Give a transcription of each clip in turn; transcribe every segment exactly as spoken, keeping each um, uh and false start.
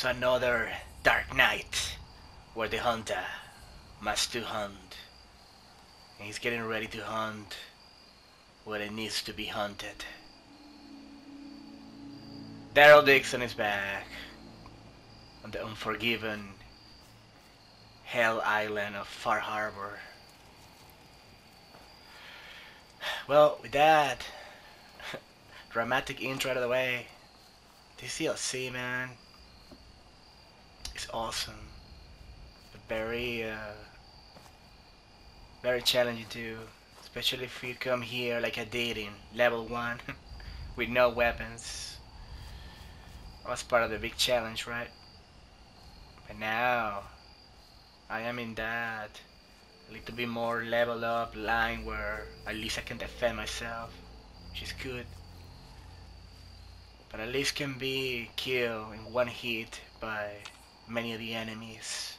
So another dark night where the hunter must to hunt. And he's getting ready to hunt what it needs to be hunted. Daryl Dixon is back on the unforgiven Hell Island of Far Harbor. Well, with that dramatic intro out of the way, this D L C, man, is awesome. But very, uh, very challenging too. Especially if you come here like I did in level one with no weapons. That was part of the big challenge, right? But now I am in that a little bit more level up line where at least I can defend myself, which is good. But at least can be killed in one hit by many of the enemies.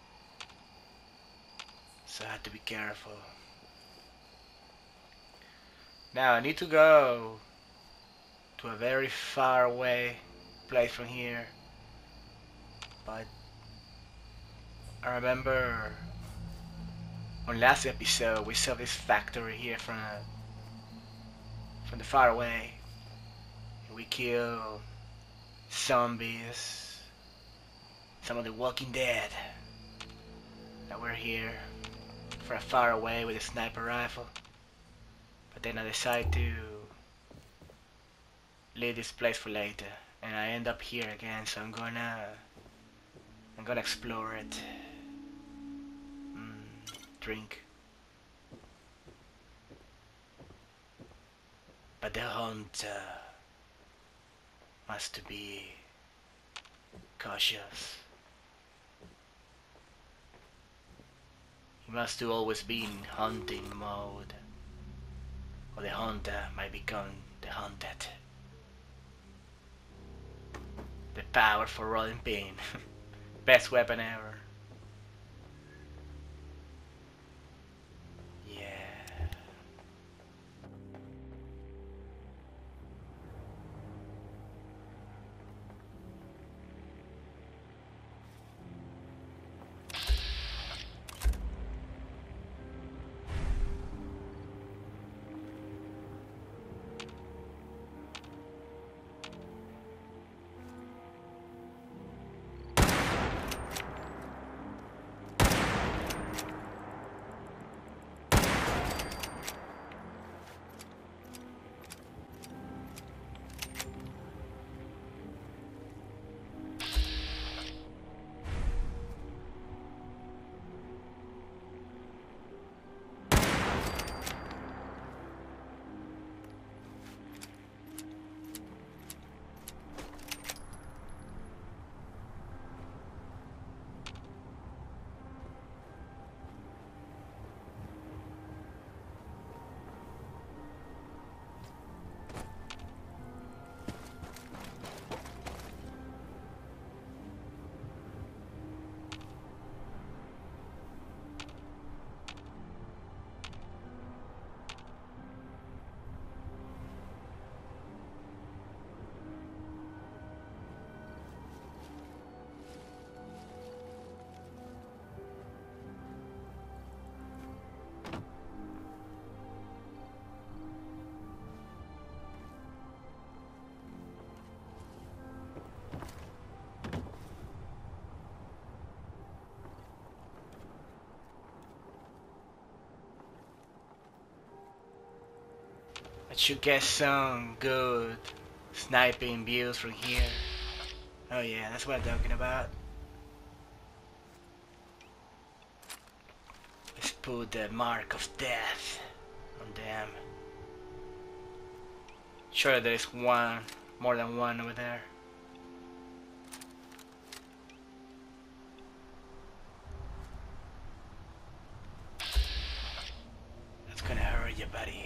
So I have to be careful. Now I need to go to a very far away place from here. But I remember on last episode we saw this factory here from from the far away. We kill zombies, some of the Walking Dead. Now we're here for a far away with a sniper rifle. But then I decide to leave this place for later, and I end up here again. So I'm gonna, I'm gonna explore it. Mm, drink. But the hunter must be cautious. He must always be in hunting mode, or the hunter might become the hunted. The power for rolling pin. Best weapon ever. I should get some good sniping views from here. Oh yeah, that's what I'm talking about. Let's put the mark of death on them. Sure, there's one, more than one over there. That's gonna hurt you, buddy.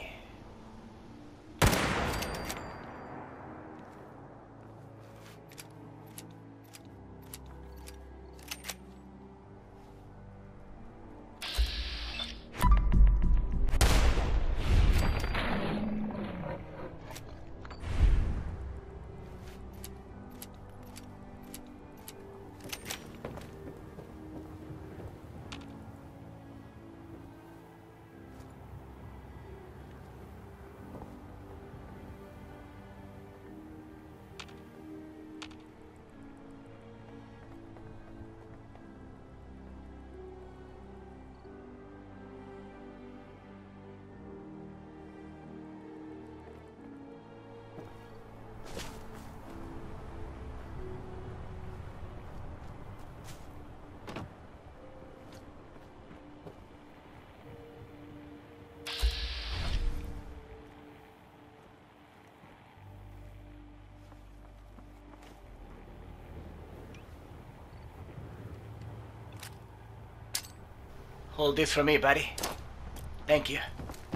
Hold this for me, buddy. Thank you.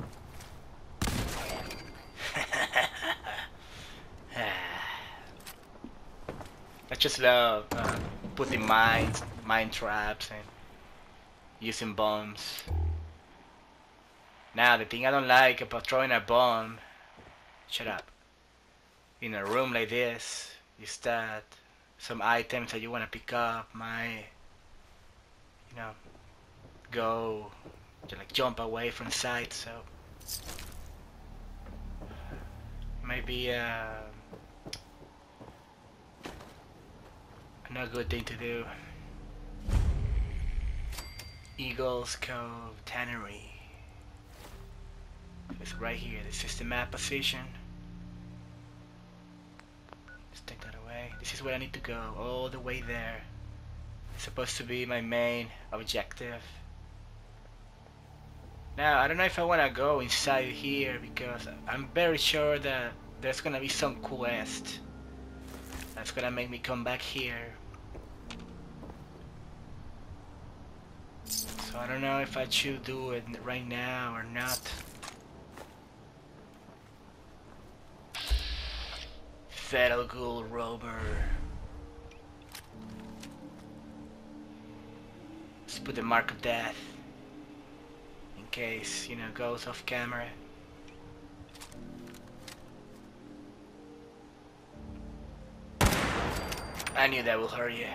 I just love uh, putting mines, mine traps, and using bombs. Now, the thing I don't like about throwing a bomb, shut up, in a room like this, is that some items that you want to pick up might, you know, go, to like jump away from sight, so maybe uh, not a good thing to do. Eagles Cove Tannery. It's right here. This is the map position. Let's take that away. This is where I need to go, all the way there. It's supposed to be my main objective. Now, I don't know if I want to go inside here because I'm very sure that there's gonna be some quest that's gonna make me come back here. So I don't know if I should do it right now or not. Fatal Ghoul Rover. Let's put the mark of death in case, you know, goes off camera. I knew that will hurt you.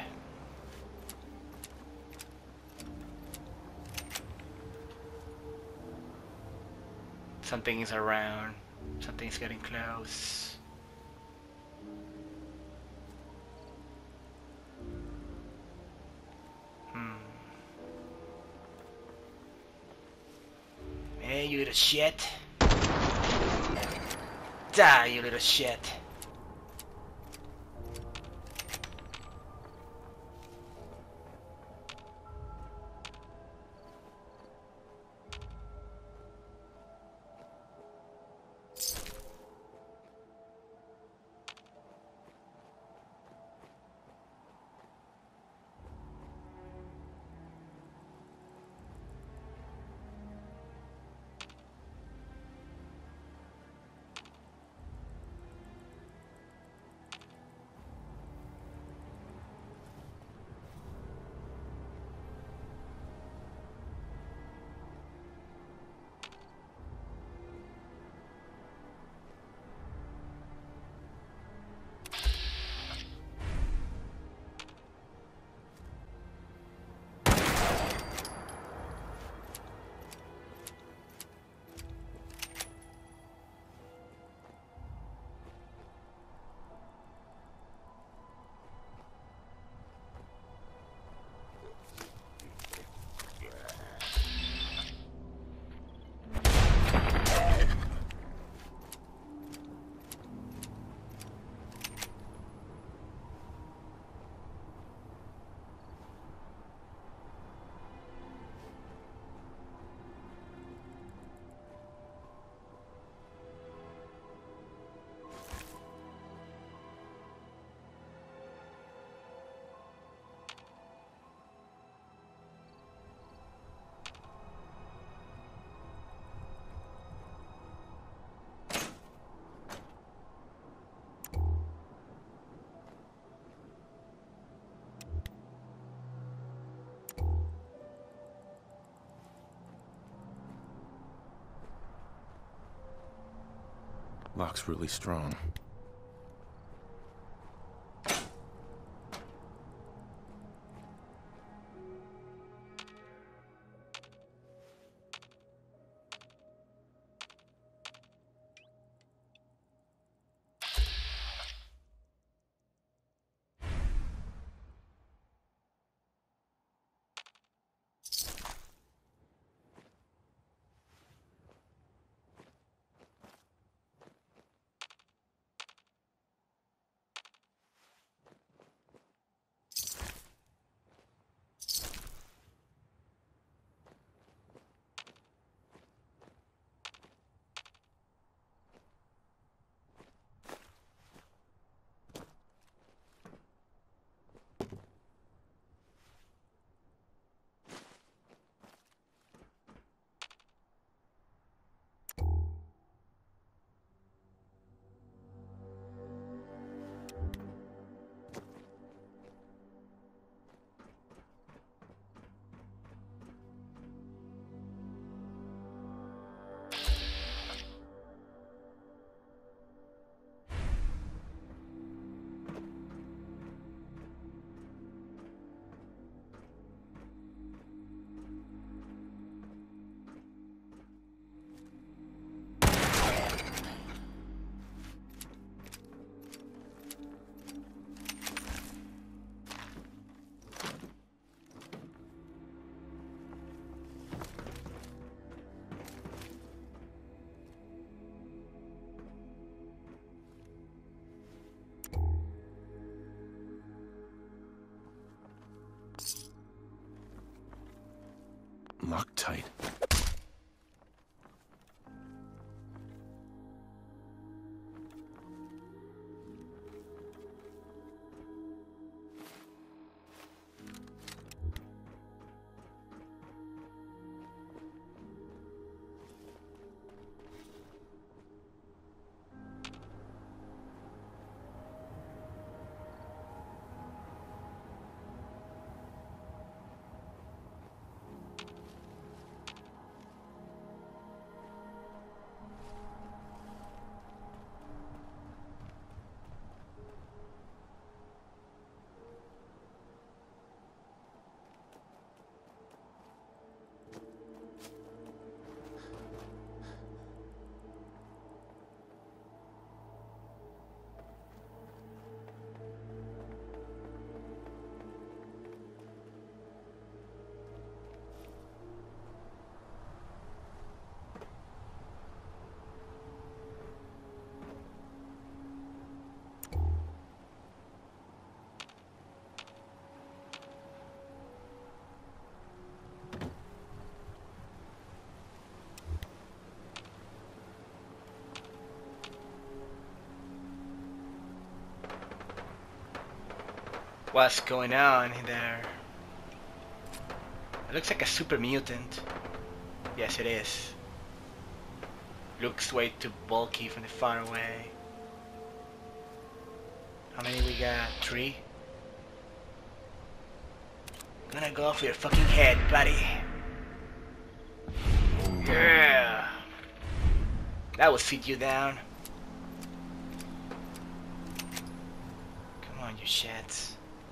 Something is around. Something's getting close. Hmm. Hey, you little shit. Die, you little shit. Lock's really strong. Locked tight. What's going on there? It looks like a super mutant. Yes, it is. Looks way too bulky from the far away. How many we got? Three? Gonna go for your fucking head, buddy. Yeah. That will sit you down. Come on, you shits.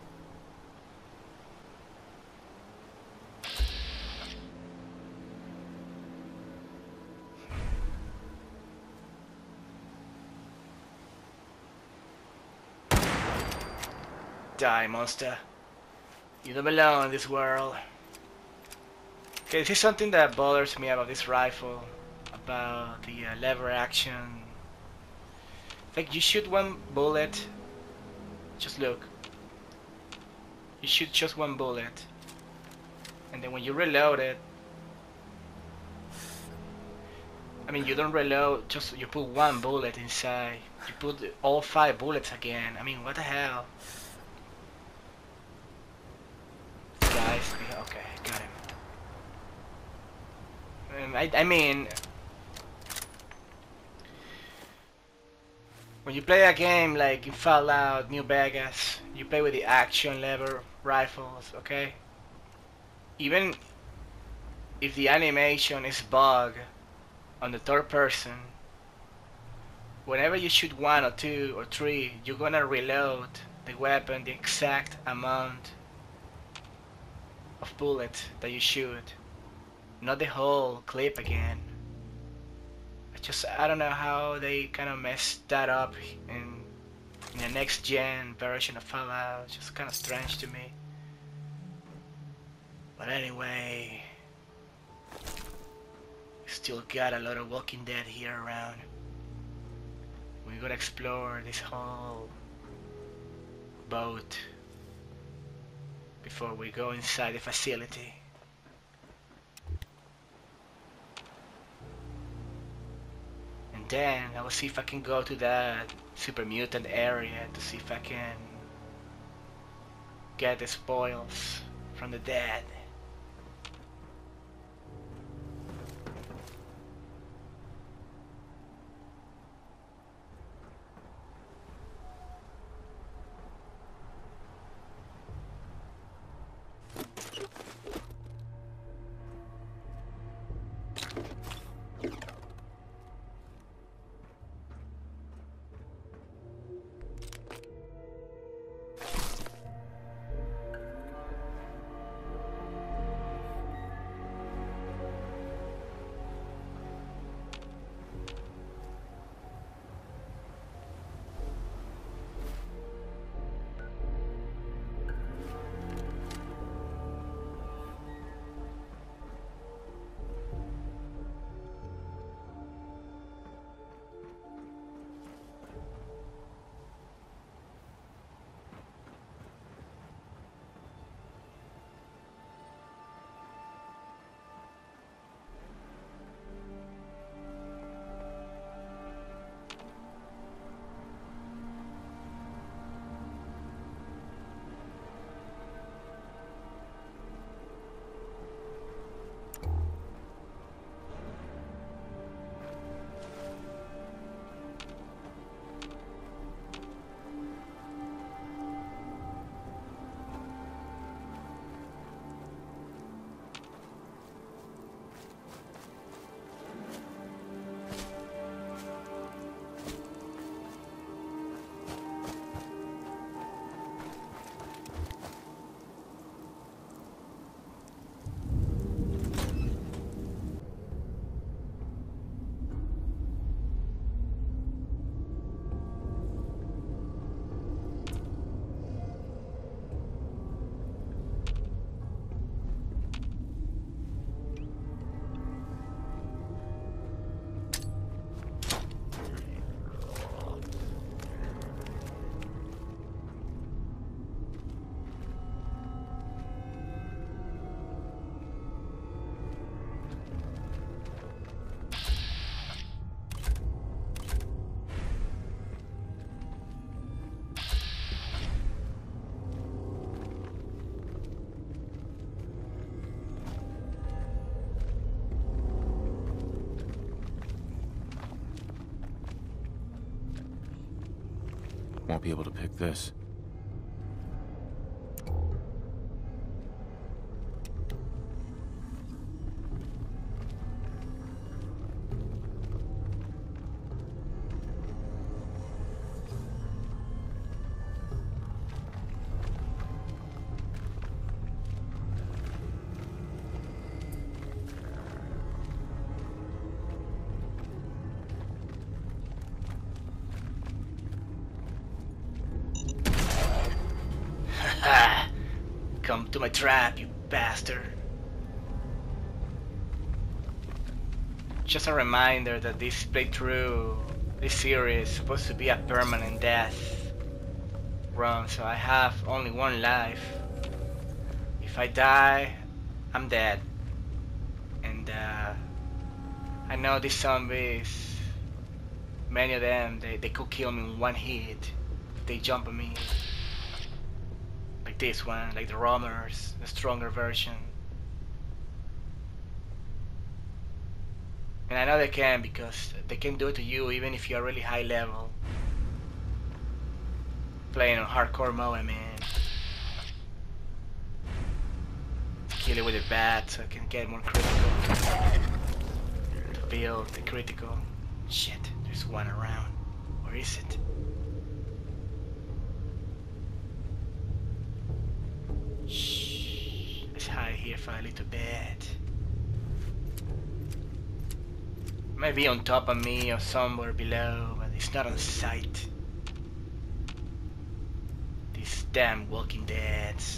Die, monster. You don't belong in this world. Okay, this is something that bothers me about this rifle. About the uh, lever action. Like, you shoot one bullet. Just look. You shoot just one bullet. And then when you reload it, I mean, you don't reload, just you put one bullet inside. You put all five bullets again. I mean, what the hell? Guys, okay, got him. Um, I, I mean, when you play a game like in Fallout, New Vegas, you play with the action lever rifles, okay? Even if the animation is bugged on the third person, whenever you shoot one or two or three, you're gonna reload the weapon the exact amount of bullet that you shoot, not the whole clip again. I just, I don't know how they kind of messed that up in, in the next gen version of Fallout. It's just kind of strange to me. But anyway, we still got a lot of Walking Dead here around. We're gonna explore this whole boat before we go inside the facility. And then I will see if I can go to that super mutant area to see if I can get the spoils from the dead. Won't be able to pick this. Come to my trap, you bastard. Just a reminder that this playthrough, this series, is supposed to be a permanent death run, so I have only one life. If I die, I'm dead. And uh, I know these zombies, many of them, they, they could kill me in one hit if they jump on me. Like this one, like the roamers, the stronger version. And I know they can, because they can do it to you even if you're really high level. Playing on hardcore mode, I mean. Kill it with a bat so I can get more critical. To build the critical. Shit, there's one around. Where is it? Shh. Let's hide here for a little bit. Maybe on top of me or somewhere below, but it's not on sight. These damn Walking Deads.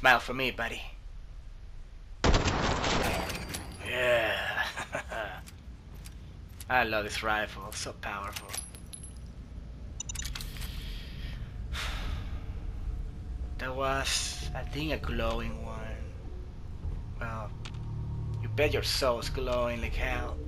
Smile for me, buddy. Yeah. I love this rifle, so powerful. That was, I think, a glowing one. Well, you bet your soul's glowing like hell.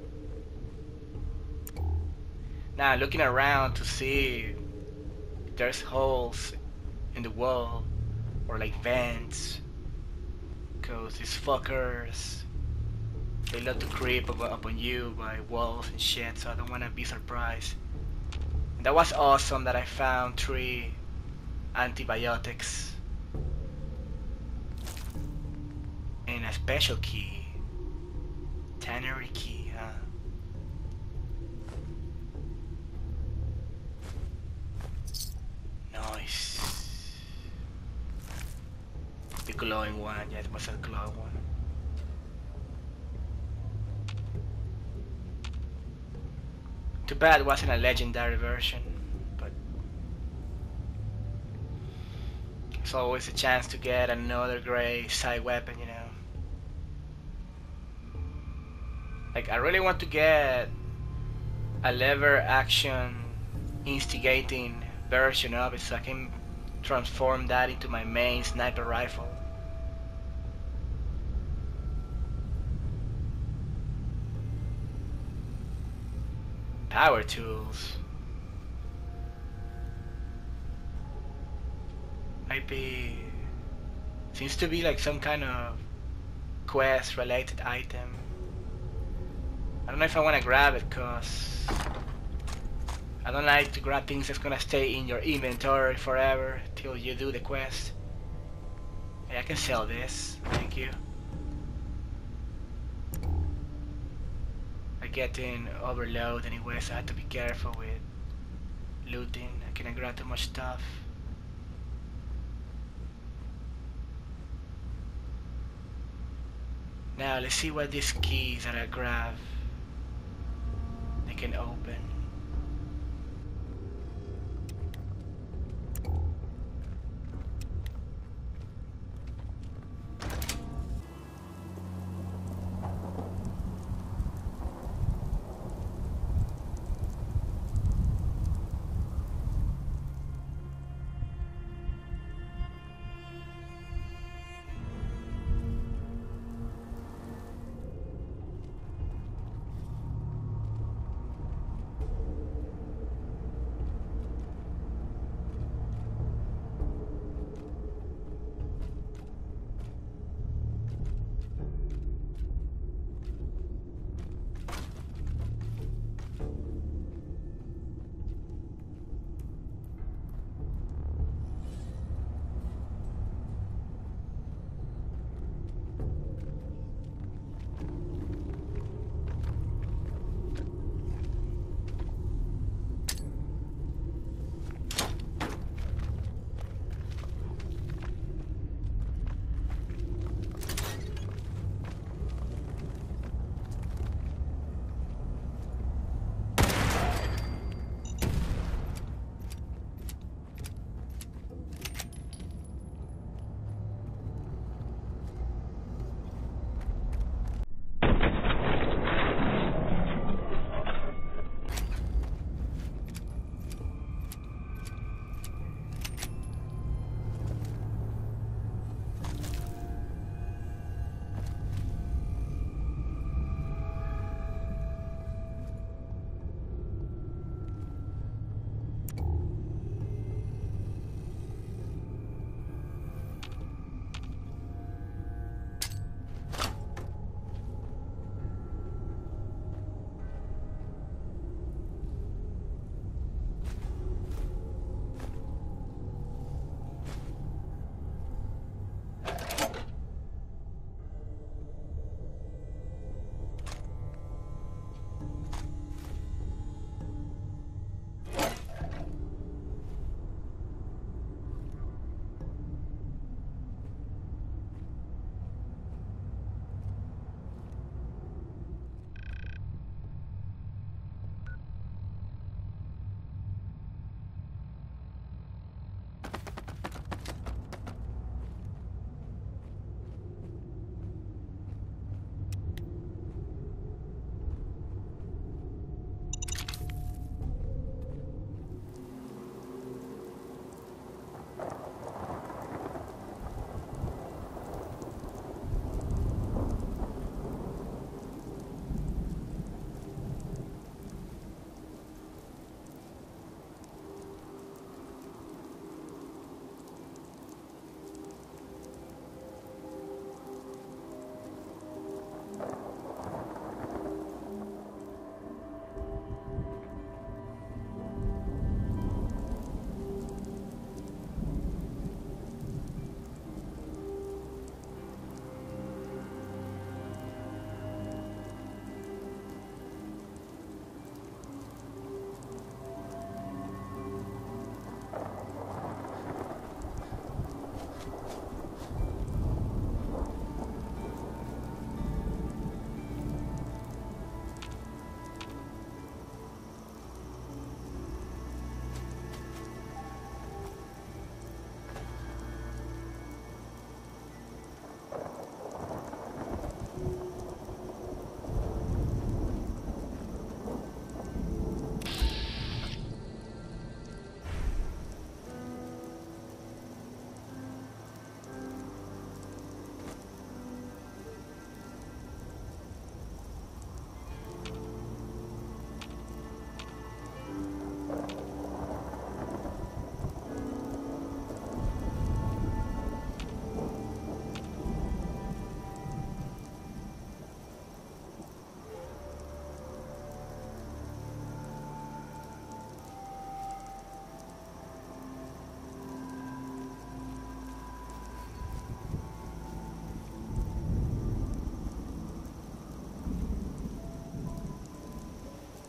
Now looking around to see if there's holes in the wall or like vents, cause these fuckers, they love to creep up, up on you by walls and shit, so I don't wanna be surprised. And that was awesome that I found three antibiotics and a special key. Tannery key, huh? Nice. The glowing one, yeah, it was a glowing one. Too bad it wasn't a legendary version, but it's always a chance to get another great side weapon, you know. Like, I really want to get a lever action instigating version of it so I can transform that into my main sniper rifle. Power tools. Might be... Seems to be like some kind of quest related item. I don't know if I want to grab it cause I don't like to grab things that's gonna stay in your inventory forever till you do the quest. Hey, I can sell this, thank you. I get in overload anyway, so I have to be careful with looting. I cannot grab too much stuff. Now let's see what these keys that I grab they can open.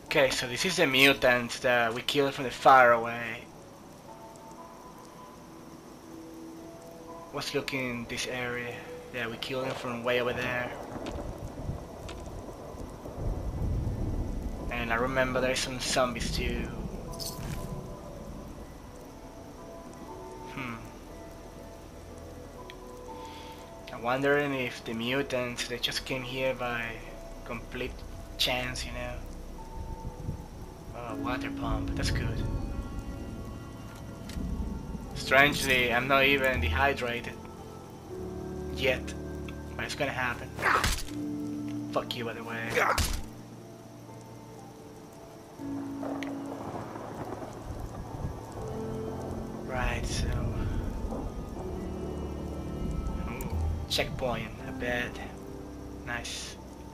Okay, so this is the mutant that we killed from the far away. Let's look in this area. Yeah, we killed him from way over there. And I remember there's some zombies too. Hmm. I'm wondering if the mutants, they just came here by complete chance, you know. Oh, water pump, that's good. Strangely, I'm not even dehydrated yet, but it's gonna happen. Fuck you, by the way. Right, so... Ooh, checkpoint, a bed. Nice.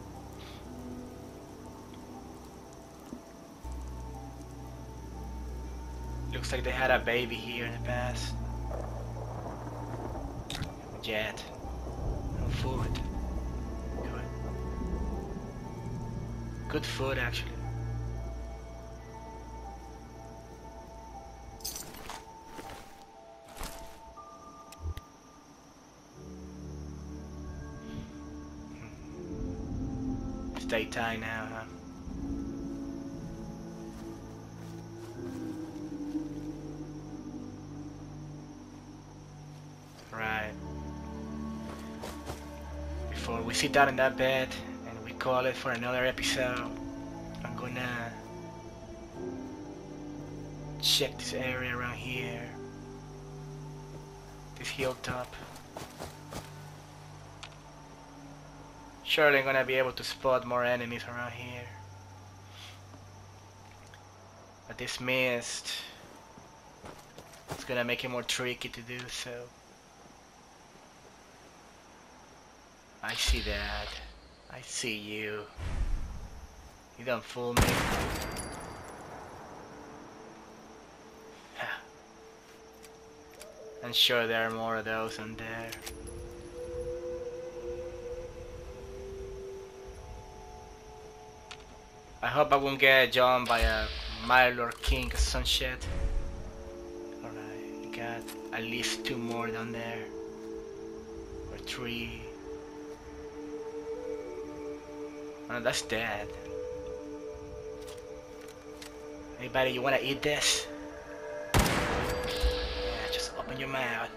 Looks like they had a baby here in the past. Jet. No food. Good. Good food, actually. It's daytime now, huh? Right. Before we sit down in that bed and we call it for another episode, I'm gonna check this area around here. This hilltop. Surely I'm gonna be able to spot more enemies around here. But this mist, it's gonna make it more tricky to do so. I see that. I see you. You don't fool me. I'm sure there are more of those in there. I hope I won't get jumped by a Mylord King or some shit. Alright, we got at least two more down there. Or three. Oh, that's dead. Anybody, you wanna eat this? Yeah, just open your mouth.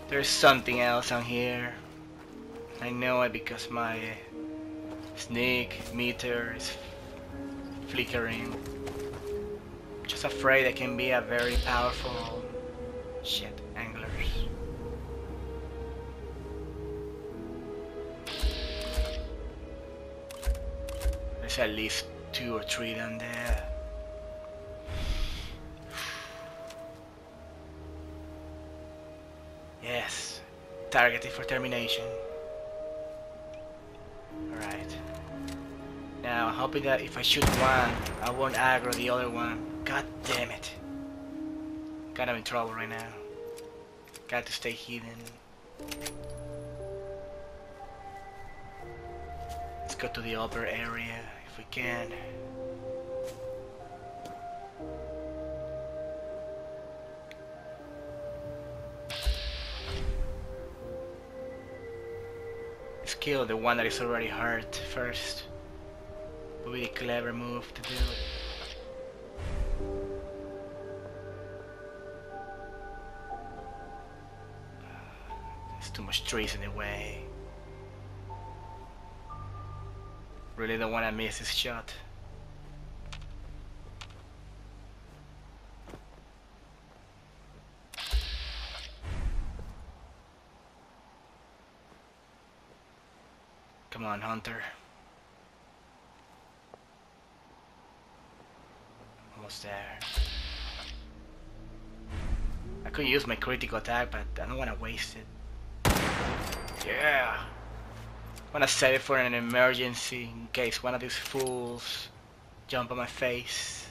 There's something else on here. I know it because my sneak meter is flickering. Just afraid it can be a very powerful shit anglers. There's at least two or three down there. Yes, targeted for termination. Alright. Now, I'm hoping that if I shoot one, I won't aggro the other one. God damn it. Kind of in trouble right now. Got to stay hidden. Let's go to the upper area if we can. Let's kill the one that is already hurt first. Would be a clever move to do. There's too much trees in the way. Really don't want to miss this shot. Come on, Hunter. Almost there. I could use my critical attack, but I don't want to waste it. Yeah! I want to save it for an emergency in case one of these fools jump on my face.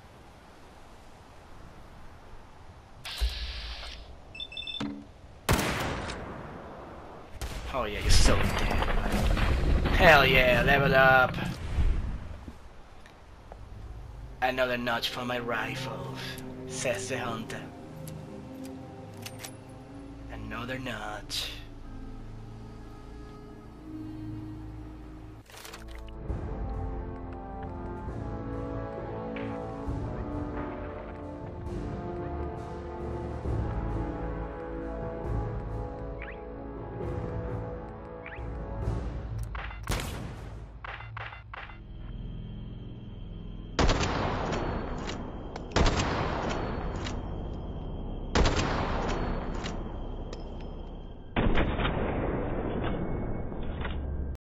Oh yeah, you're so dead. Hell yeah, level up. Another notch for my rifle, says the hunter. Another notch.